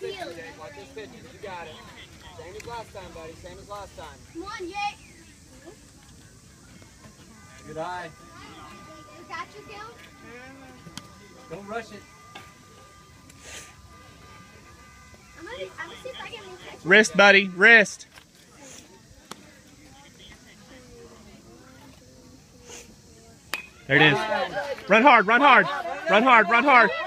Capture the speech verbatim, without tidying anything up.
fifty, Jake. Watch this fifty. You got it. Same as last time, buddy. Same as last time. Come on, Jake. Good eye. You got you, Gil? Don't rush it. I'm gonna, I'm gonna see if I can make that. Wrist, buddy. Wrist. There it is. Run hard, run hard. Run hard, run hard.